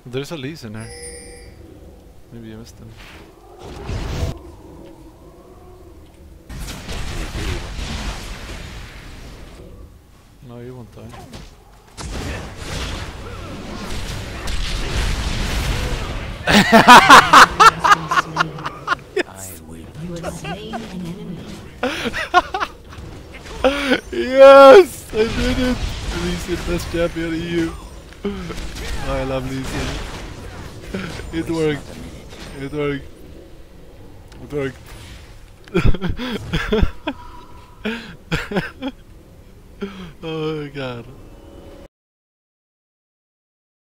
There's a Lee's in here. Maybe you missed him. No, you won't die. You have slain an enemy. Yes! I did it! Lee Sin, best champion EU. Oh, I love Lee Sin. It worked. It worked. It worked. Oh my god.